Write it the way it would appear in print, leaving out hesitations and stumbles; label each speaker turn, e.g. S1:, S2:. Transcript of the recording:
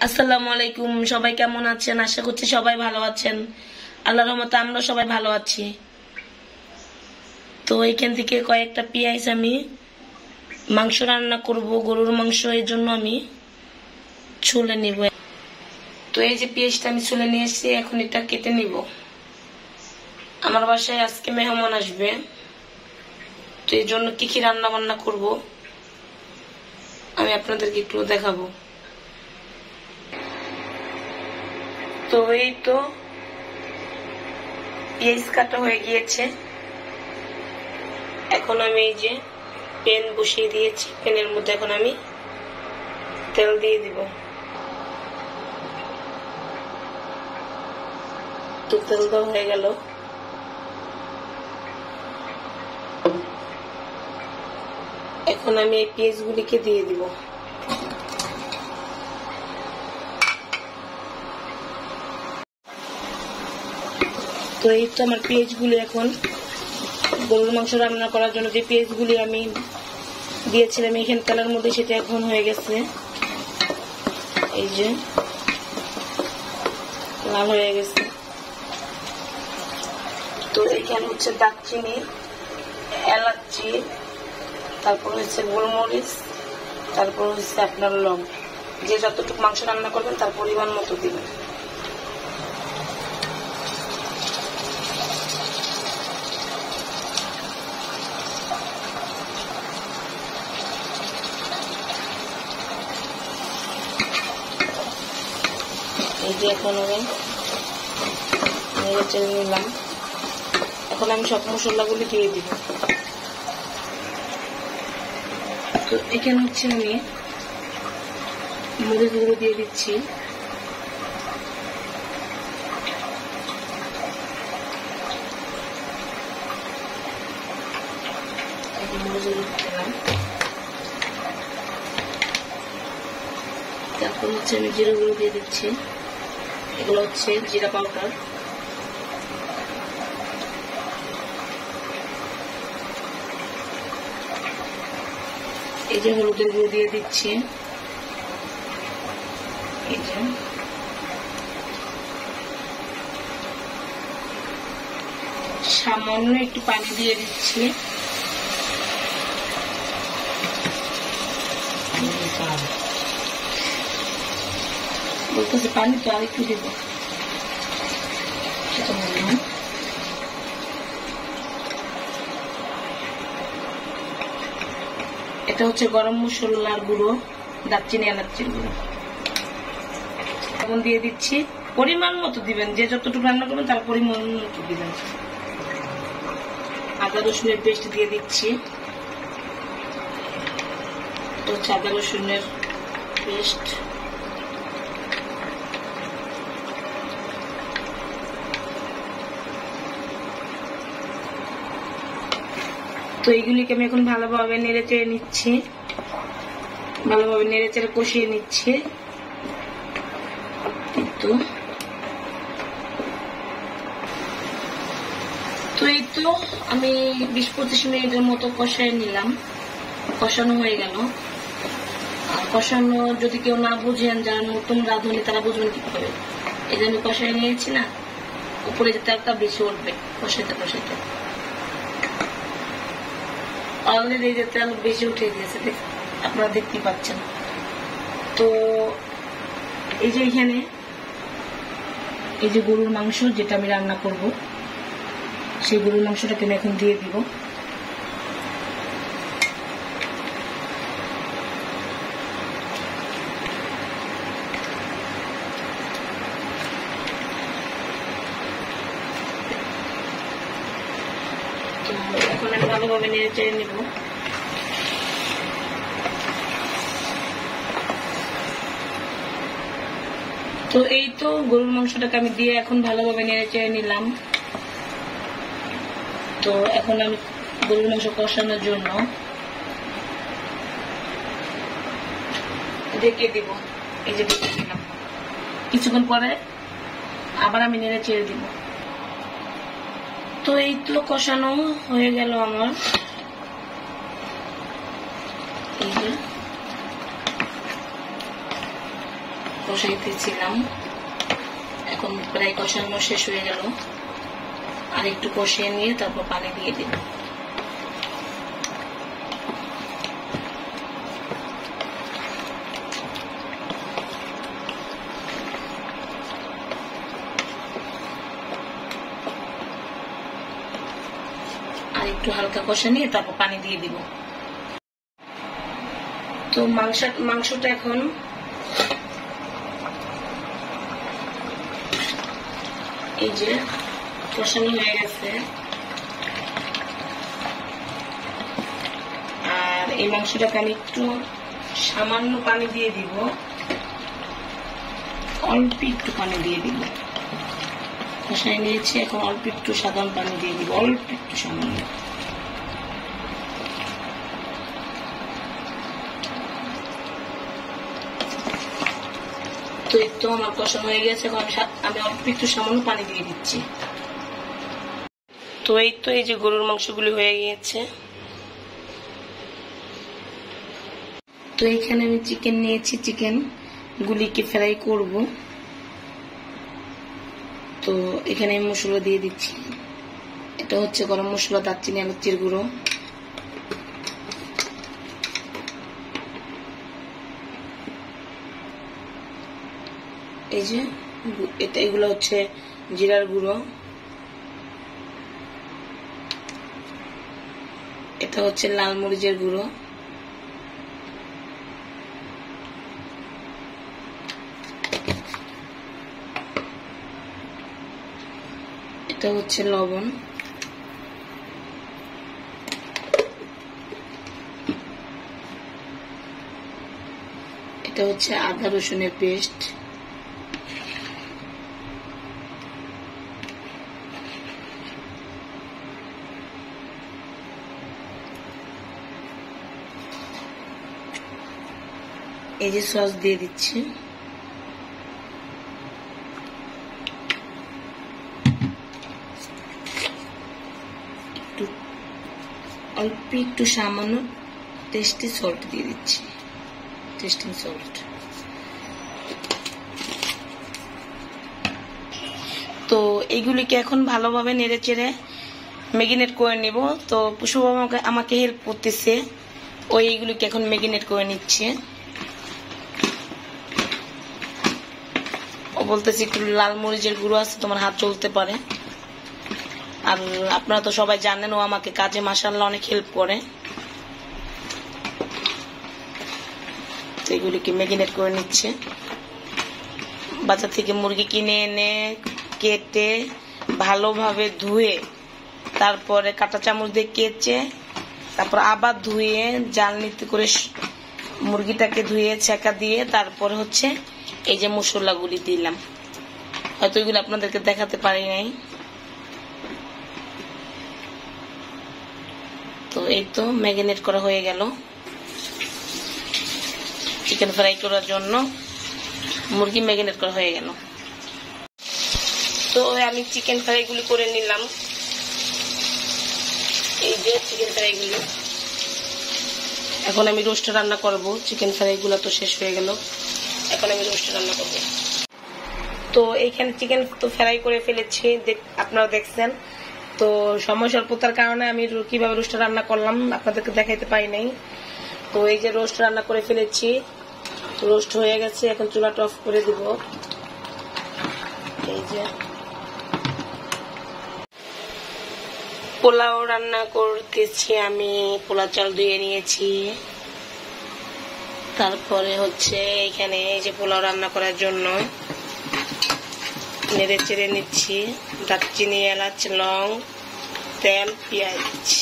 S1: আসসালামু আলাইকুম। সবাই কেমন আছেন? আশা করছি সবাই ভালো আছেন। আল্লাহর রহমতে আমরা সবাই ভালো আছি। তো এখান থেকে কয়েকটা পেঁয়াজ আমি মাংস রান্না করব, গরুর মাংস, এর জন্য আমি ছুলে নিব। তো এই যে পেঁয়াজটা আমি ছুলে নিয়ে এসেছি, এখন এটা কেটে নিব। আমার বাসায় আজকে মেহমান আসবে, তো এই জন্য কি কি রান্না বান্না করব আমি আপনাদেরকে একটু দেখাবো। তো এই তো পেঁয়াজ কাটা হয়ে গিয়েছে। এখন আমি এই যে প্যান বসিয়ে দিয়েছি, প্যানের মধ্যে এখন আমি তেল দিয়ে দিব। তো তেল দেওয়া হয়ে গেল। এখন আমি এই পেঁয়াজগুলিকে দিয়ে দিব। তো এই তো আমার পেঁয়াজগুলি, এখন গরুর মাংস রান্না করার জন্য যে পেঁয়াজগুলি আমি দিয়েছিলাম এখানে তেলের মধ্যে, সেটা এখন হয়ে গেছে। এই যে লাল হয়ে গেছে। তো এখানে হচ্ছে দারচিনি, এলাচি, তারপর হচ্ছে গোলমরিচ, তারপর হচ্ছে আপনার লং। যে যতটুকু মাংস রান্না করবেন তার পরিমাণ মতো দিবেন। এই যে এখন আমি নেড়ে চেড়ে নিলাম। এখন আমি সব মশলাগুলি দিয়ে দিব। তো এখানে হচ্ছে আমি মরিচ গুঁড়ো দিয়ে দিচ্ছি। তারপর হচ্ছে আমি জিরা গুঁড়ো দিয়ে দিচ্ছি। এগুলো হচ্ছে জিরা পাউডার। এই যে হলুদের গুঁড়ো দিয়ে দিচ্ছি। এই যে সামান্য একটু পানি দিয়ে দিচ্ছি। বলতেছে পানি তো আর একটু দিব। এটা হচ্ছে গরম মশলার গুঁড়ো, দারচিনি, এলাচির গুঁড়ো। এখন দিয়ে দিচ্ছি, পরিমাণ মতো দিবেন, যে যতটুকু রান্না করবেন তার পরিমাণ মতো দিবেন। আদা রসুনের পেস্ট দিয়ে দিচ্ছি। এটা হচ্ছে আদা রসুনের পেস্ট। তো এইগুলিকে আমি এখন ভালোভাবে নেড়ে চেড়ে নিচ্ছি, ভালোভাবে নেড়ে চেড়ে কষিয়ে নিচ্ছি। তো এই তো আমি 20-25 মিনিটের মতো কষাই নিলাম। কষানো হয়ে গেল। আর কষানো যদি কেউ না বুঝেন, যারা নতুন রাঁধুনি তারা বুঝবেন কি করে। এই যে আমি কষাই নিয়েছি না, উপরে যে তেলটা বেশি উঠবে কষাইতে কষাইতে। অলরেডি এই যে তেল বেশি উঠে গিয়েছে, আপনারা দেখতে পাচ্ছেন। তো এই যে এখানে এই যে গরুর মাংস যেটা আমি রান্না করব, সেই গরুর মাংসটাকে আমি এখন দিয়ে দিব। এখন আমি ভালোভাবে নেড়ে চেড়ে নিব। তো এই তো গরুর মাংসটাকে আমি দিয়ে এখন ভালোভাবে নেড়ে চেড়ে নিলাম। তো এখন আমি গরুর মাংস কষানোর জন্য ঢেকে দিব। এই যে ঢেকে দিলাম। কিছুক্ষণ পরে আবার আমি নেড়ে চেড়ে দিব। তো এই তো কষানো হয়ে গেল আমার। এই যে কষাইতেছিলাম, এখন প্রায় কষানো শেষ হয়ে গেল। আর একটু কষিয়ে নিয়ে তারপর পানি দিয়ে দিব। আর একটু হালকা কষা নিয়ে তারপর পানি দিয়ে দিব। তো মাংসটা এখন এই যে কষানো হয়ে গেছে। আর এই মাংসটাকে আমি একটু সামান্য পানি দিয়ে দিব, অল্প একটু পানি দিয়ে দিব। কষাই নিয়েছি, এখন অল্প একটু সাধারণ পানি দিয়ে দিব, অল্প একটু সামান্য। তো এই তো আমার কষানো হয়ে গেছে, এখন আমি অল্প একটু সামান্য পানি দিয়ে দিচ্ছি। তো এই তো এই যে গরুর মাংসগুলি হয়ে গিয়েছে। তো এখানে আমি চিকেন নিয়েছি, চিকেন গুলিকে ফ্রাই করব। তো এখানে আমি মশলা দিয়ে দিচ্ছি। এটা হচ্ছে গরম মশলা, দারচিনি, এলাচির গুঁড়ো, এই যে এগুলো হচ্ছে জিরার গুঁড়ো, এটা হচ্ছে লাল মরিচের গুঁড়ো, এটা হচ্ছে লবণ, এটা হচ্ছে আদা রসুনের পেস্ট, এই যে সস দিয়ে দিচ্ছি। অল্প একটু সামান্য টেস্টি সল্ট দিয়ে দিচ্ছি, টেস্টিং সল্ট। তো এইগুলিকে এখন ভালোভাবে নেড়ে চেড়ে ম্যারিনেট করে নিব। তো পুষ্প আমাকে হেল্প করতেছে, ওই এইগুলিকে এখন ম্যারিনেট করে নিচ্ছে। ও বলতেছে একটু লাল মরিচের গুঁড়ো আছে, তোমার হাত চলতে পারে। আর আপনারা তো সবাই জানেন ও আমাকে কাজে মাশাআল্লাহ অনেক হেল্প করে। তো এগুলিকে ম্যারিনেট করে নিচ্ছে। বাজার থেকে মুরগি কিনে এনে কেটে ভালোভাবে ধুয়ে, তারপরে কাঁটা চামচ দিয়ে কেচে, তারপর আবার ধুয়ে জ্বালনিতে করে মুরগিটাকে ধুয়ে ছেঁকা দিয়ে তারপর হচ্ছে এই যে মশলাগুলি দিলাম। হয়তো এগুলো আপনাদেরকে দেখাতে পারি নাই। তো এই তো ম্যারিনেট করা হয়ে গেল। চিকেন ফ্রাই করার জন্য মুরগি ম্যারিনেট করা হয়ে গেল। তো আমি চিকেন ফ্রাই গুলি করে নিলাম। এই যে চিকেন ফ্রাই গুলি, এখন আমি রোস্ট রান্না করব। চিকেন ফ্রাই গুলো তো শেষ হয়ে গেল, এখন আমি রোস্ট রান্না করব। তো এইখানে চিকেন তো ফ্রাই করে ফেলেছি, আপনারা দেখছেন। তো সময় স্বল্পতার কারণে আমি কিভাবে রোস্ট রান্না করলাম আপনাদেরকে দেখাইতে পারি নাই। তো এই যে রোস্ট রান্না করে ফেলেছি, রোস্ট হয়ে গেছে, এখন চুলাটা অফ করে দিব। এই যে পোলাও রান্না করতেছি আমি, পোলা চাল ধুয়ে নিয়েছি। তারপরে হচ্ছে এখানে এই যে পোলাও রান্না করার জন্য নেড়ে চেড়ে নিচ্ছি, দারচিনি, এলাচ, লং, তেল, পেঁয়াজ।